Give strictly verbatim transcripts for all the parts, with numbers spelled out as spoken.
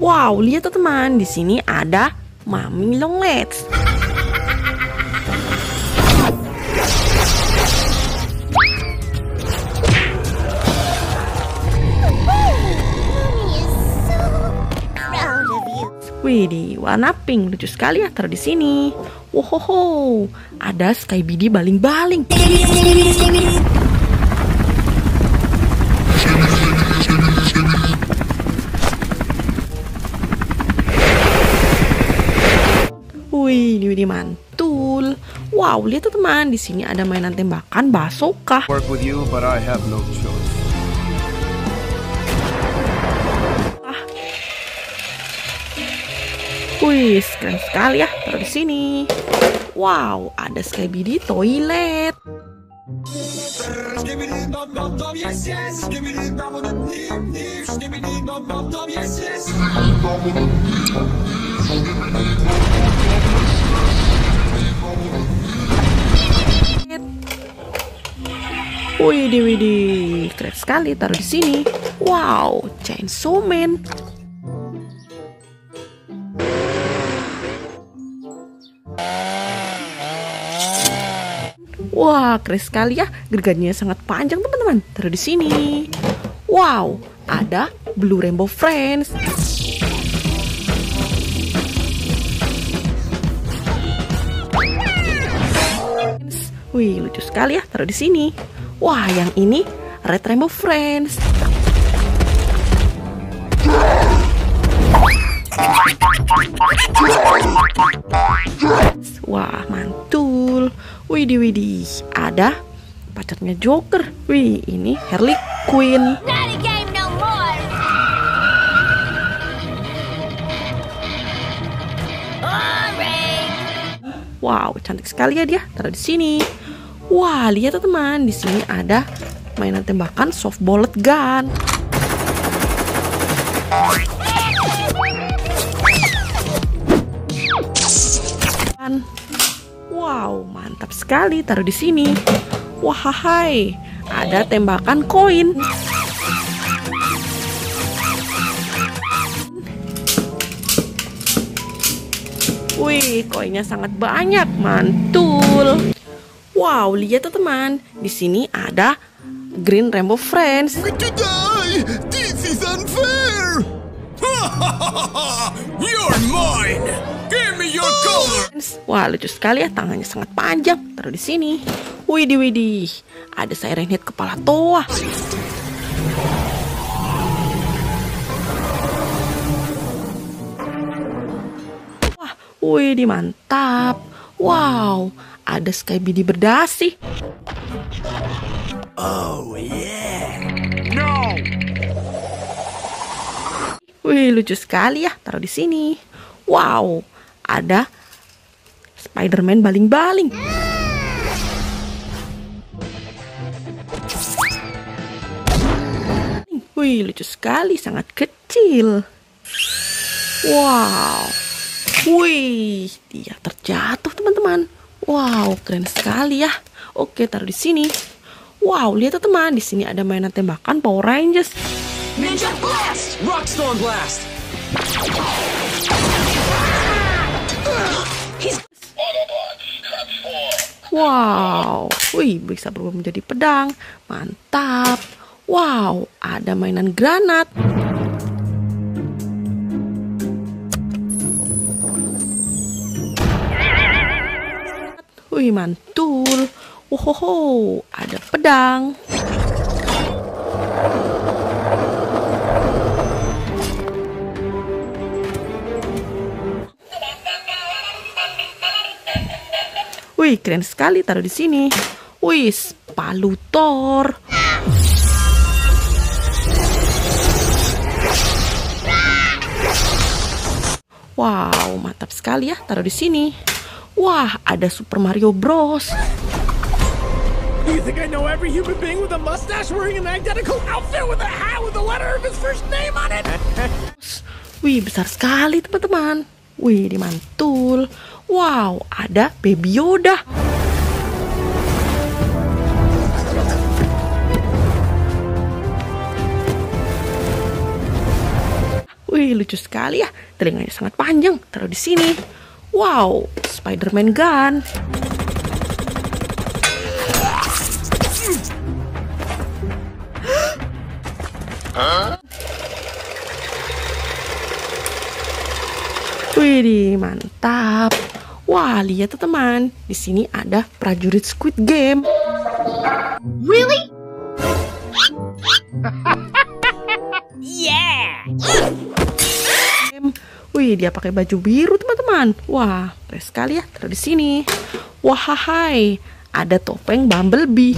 Wow, lihat teman, di sini ada Mami Longlets. Wih, di warna pink, lucu sekali ya, taruh di sini. Wohoho, ada Sky B D baling-baling. Wih, ini mantul. Wow, lihat tuh teman, di sini ada mainan tembakan bazooka. Work with you, but I have no choice. Wih, keren sekali ya, taruh di sini. Wow, ada Sky B D toilet. Wih, widih, keren sekali, taruh di sini. Wow, Chainsaw Man. Wah, keren sekali ya, gergajinya sangat panjang teman-teman. Taruh di sini. Wow, ada Blue Rainbow Friends. Wih, lucu sekali ya, taruh di sini. Wah, yang ini Red Rainbow Friends. Wah, mantul. Widih, widih, ada pacarnya Joker. Wih, ini Harley Quinn. Wow, cantik sekali ya dia. Taruh di sini. Wah, lihat tuh teman, di sini ada mainan tembakan soft bullet gun. Wow, mantap sekali, taruh di sini. Wah, hai, ada tembakan koin. Wih, koinnya sangat banyak, mantul. Wow, lihat tuh teman, di sini ada Green Rainbow Friends. This is unfair. You're mine. Give me your color. Wah, lucu sekali ya, tangannya sangat panjang. Taruh di sini. Widih, widih, ada Siren Head kepala toa. Wah, widih, mantap. Wow, ada Sky B D berdasi. Oh yeah. No. Wih, lucu sekali ya, taruh di sini. Wow, ada Spider-Man baling-baling. Wih, lucu sekali, sangat kecil. Wow. Wih, dia terjatuh teman-teman. Wow, keren sekali ya. Oke, taruh di sini. Wow, lihat tuh teman, di sini ada mainan tembakan Power Rangers. Ninja Blast! Rockstorm Blast! Wow, wih, bisa berubah menjadi pedang. Mantap. Wow, ada mainan granat. Wih, mantul. Wohoho, ada pedang. Wih, keren sekali, taruh di sini. Wih, palu Thor. Wow, mantap sekali ya, taruh di sini. Wah, ada Super Mario Bros. You think I know every human being with a mustache wearing an identical outfit with a hat with the letter of his first name on it? Wih, besar sekali teman-teman. Wih, dimantul. Wow, ada Baby Yoda. Wih, Wih, lucu sekali ya. Telinganya sangat panjang. Taruh di sini. Wow, Spider-Man gun. Wih, mantap. Wah, lihat tuh teman. Di sini ada prajurit Squid Game. Really? Yeah. Wih, dia pakai baju biru teman-teman. Wah, keren sekali ya. Taruh di sini. Wah, hai, ada topeng Bumblebee.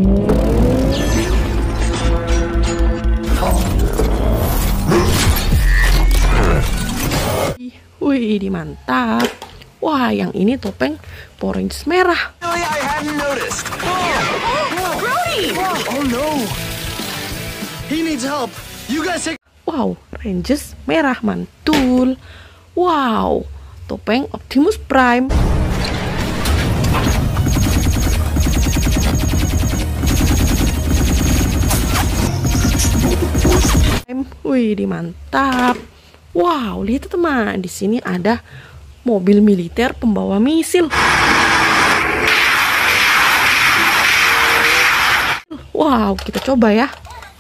Wih, ini mantap. Wah, yang ini topeng Power Rangers merah. Really, I hadn't noticed. Brody! Oh no! He needs help. You guys take. Wow, Rangers merah mantul. Wow, topeng Optimus Prime. Wih, di mantap. Wow, lihat tuh, teman. Di sini ada mobil militer pembawa misil. Wow, kita coba ya.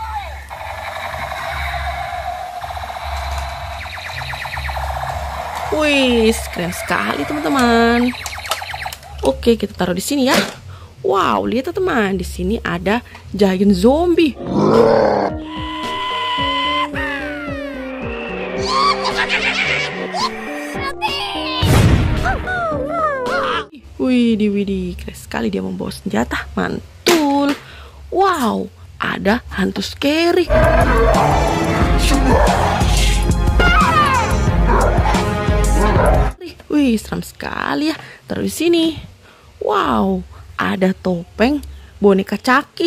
Wih, keren sekali teman-teman. Oke, kita taruh di sini ya. Wow, lihat tuh, teman. Di sini ada giant zombie. Widih, widih, keren sekali dia membawa senjata, mantul. Wow, ada hantu scary. Wih, seram sekali ya. Taruh di sini. Wow, ada topeng boneka Chucky.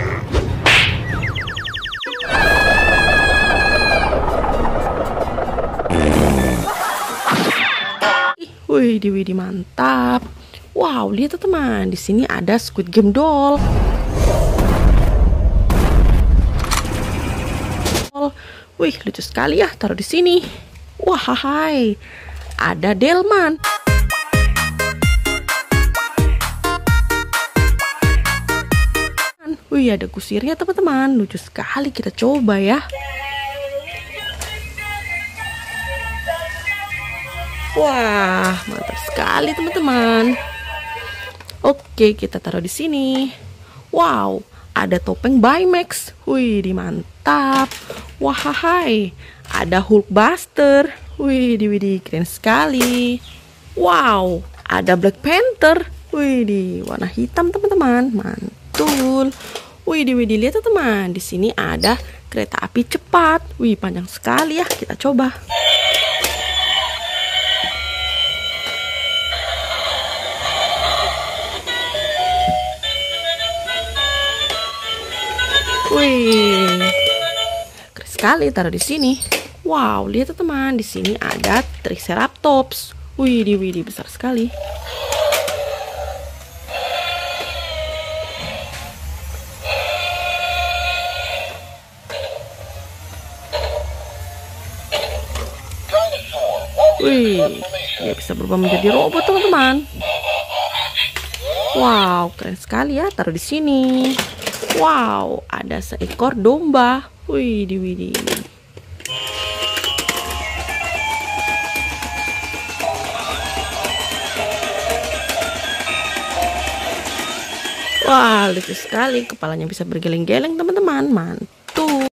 Wih, di widih, mantap. Wow, lihat tuh, teman. Di sini ada Squid Game doll. Wih, lucu sekali ya. Taruh di sini. Wah, hai. Ada Delman. Wih, ada kusirnya teman-teman. Lucu sekali. Kita coba ya. Wah, mantap sekali teman-teman. Oke, kita taruh di sini. Wow, ada topeng Baymax. Wih, di mantap. Wah, hai, ada Hulkbuster. Wih, di widih, keren sekali. Wow, ada Black Panther. Wih, di warna hitam teman-teman. Mantul. Wih, di widih, lihat tuh, teman. Di sini ada kereta api cepat. Wih, panjang sekali ya. Kita coba. Wih, keren sekali. Taruh di sini. Wow, lihat tuh, teman. Di sini ada Triceratops. Wih, di widih, besar sekali. Wih, dia bisa berubah menjadi robot teman-teman. Wow, keren sekali ya. Taruh di sini. Wow, ada seekor domba. Wih, di widih. Wah, lucu sekali. Kepalanya bisa bergeleng-geleng teman-teman. Mantul.